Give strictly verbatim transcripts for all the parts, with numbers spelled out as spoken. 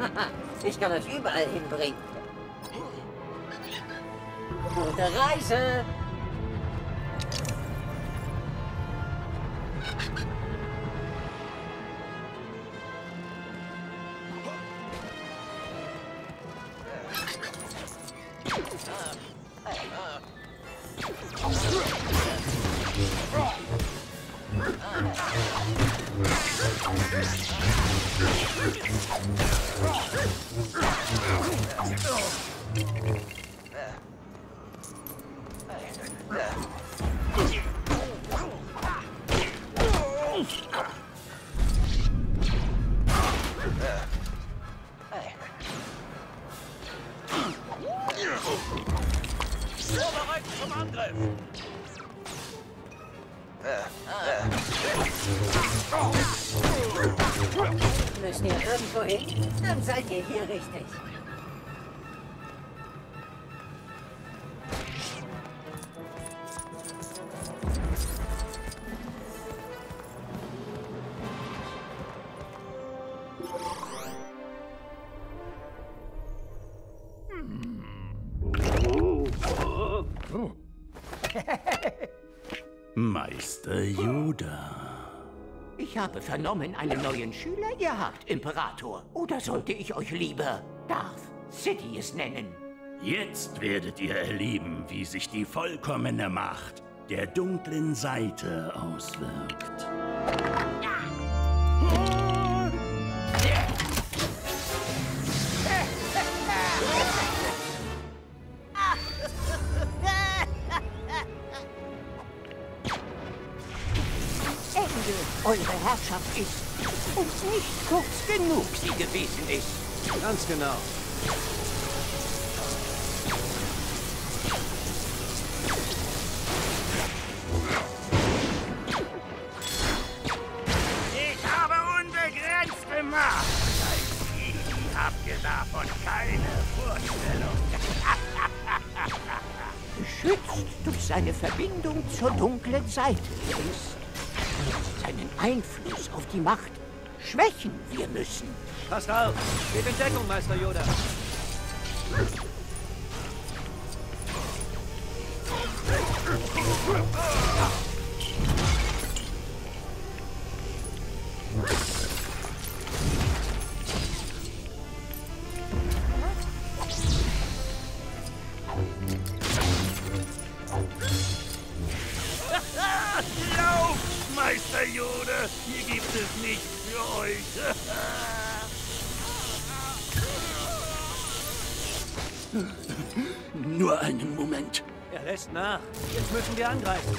Ich kann euch überall hinbringen. Gute Reise! Vorbereitet zum Angriff! Müsst ihr irgendwo hin? Dann seid ihr hier richtig. Meister Yoda. Ich habe vernommen, einen neuen Schüler ihr habt, Imperator. Oder sollte ich euch lieber Darth Sidious nennen? Jetzt werdet ihr erleben, wie sich die vollkommene Macht der dunklen Seite auswirkt. Eure Herrschaft ist und nicht kurz genug sie gewesen ist. Ganz genau. Ich habe unbegrenzte Macht. Als Jedi habt ihr davon keine Vorstellung. Geschützt durch seine Verbindung zur dunklen Seite ist seinen Einfluss auf die Macht schwächen wir müssen. Passt auf! Geht in Deckung, Meister Yoda! Meister Yoda, hier gibt es nichts für euch. Nur einen Moment. Er lässt nach. Jetzt müssen wir angreifen.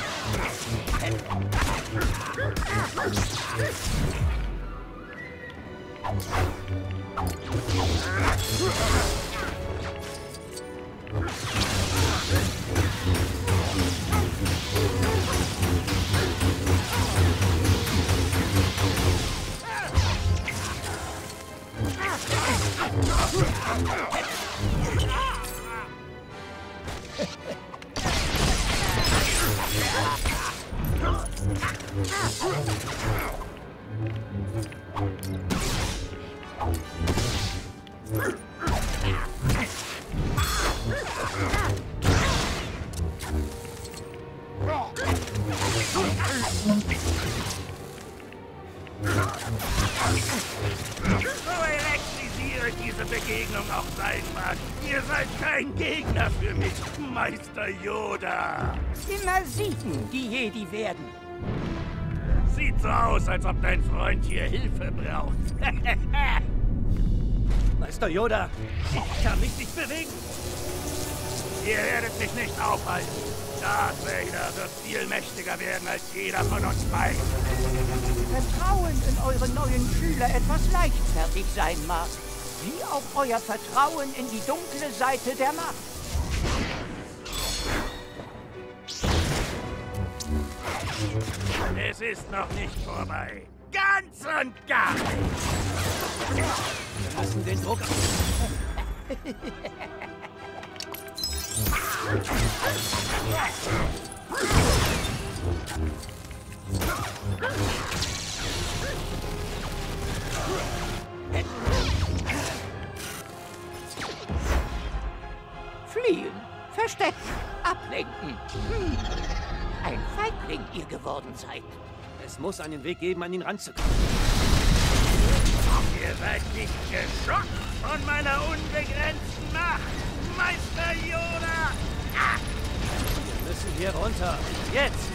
So elektrisiert diese Begegnung auch sein mag, ihr seid kein Gegner für mich, Meister Yoda. Immer siegen, die Jedi werden. Sieht so aus, als ob dein Freund hier Hilfe braucht. Meister Yoda, ich kann mich nicht bewegen. Ihr werdet mich nicht aufhalten. Darth Vader wird viel mächtiger werden als jeder von uns beiden. Vertrauen in eure neuen Schüler etwas leichtfertig sein mag, wie auch euer Vertrauen in die dunkle Seite der Macht. Es ist noch nicht vorbei. Ganz und gar nicht. Wir lassen den Druck auf. verstecken, ablenken. Hm. Ein Feigling ihr geworden seid. Es muss einen Weg geben, an ihn ranzukommen. Ihr seid nicht geschockt von meiner unbegrenzten Macht, Meister Yoda! Ah! Wir müssen hier runter. Jetzt!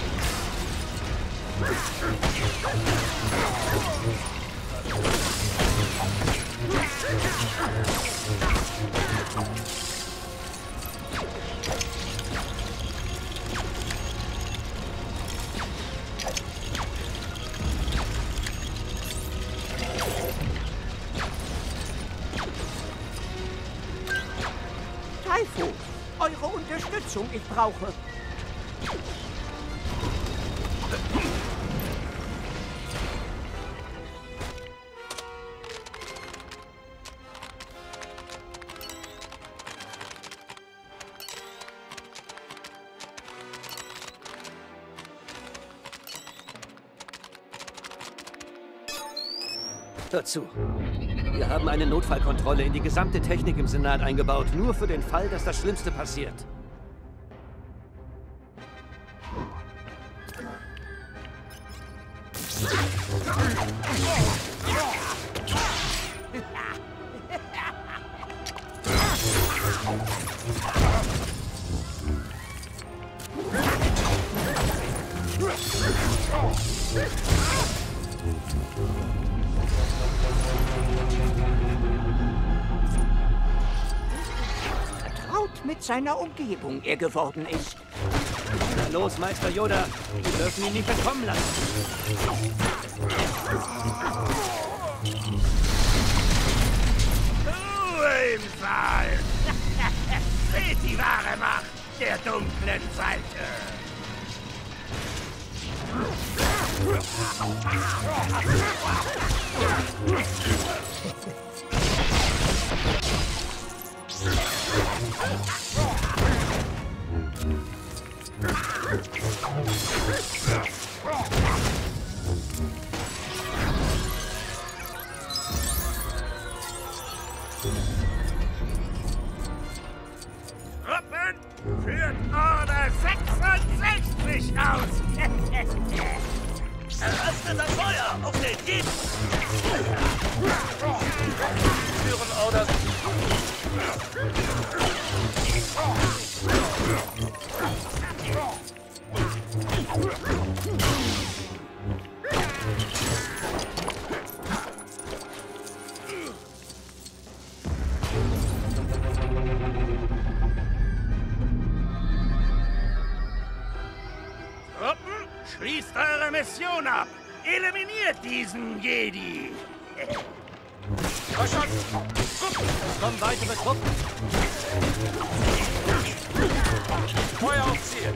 Typho, eure Unterstützung, ich brauche. Hör zu. Wir haben eine Notfallkontrolle in die gesamte Technik im Senat eingebaut, nur für den Fall, dass das Schlimmste passiert. Mit seiner Umgebung er geworden ist. Na los, Meister Yoda! Wir dürfen ihn nicht entkommen lassen! Ruhe im Saal! Seht die wahre Macht der dunklen Seite! Truppen führt Order sechsundsechzig aus! Eröffnet das Feuer auf den Jeep! Führen Order. Truppen, schließt eure Mission ab! Eliminiert diesen Jedi! Verstanden! Es kommen weitere Truppen! Feuer auf Ziel!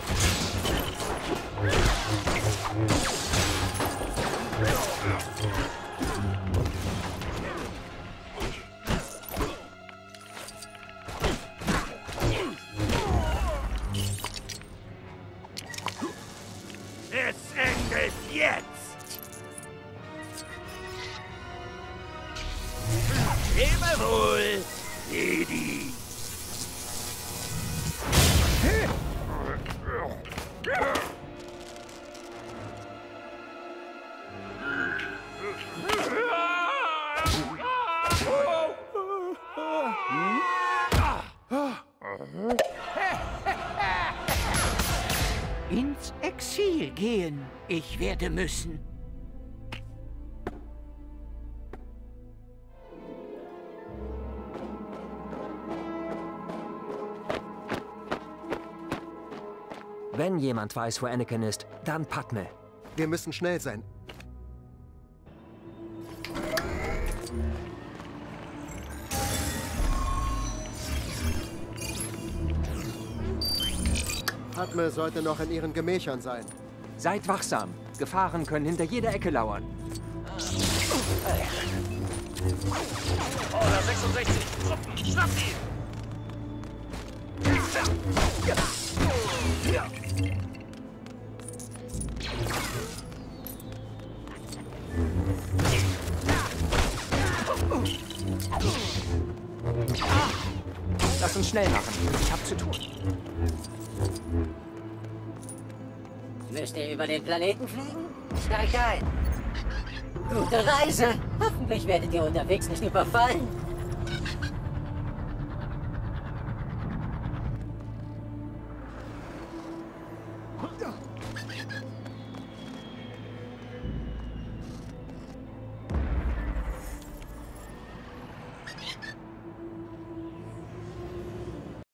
Es endet jetzt! Lebe wohl, Jedi! Ins Exil gehen. Ich werde müssen. Wenn jemand weiß, wo Anakin ist, dann Padme. Wir müssen schnell sein. Padme sollte noch in ihren Gemächern sein. Seid wachsam. Gefahren können hinter jeder Ecke lauern. Order sechsundsechzig! Truppen, schnappt ihn! Lass uns schnell machen. Ich hab zu tun. Müsst ihr über den Planeten fliegen? Steigt ein. Gute Reise. Hoffentlich werdet ihr unterwegs nicht überfallen.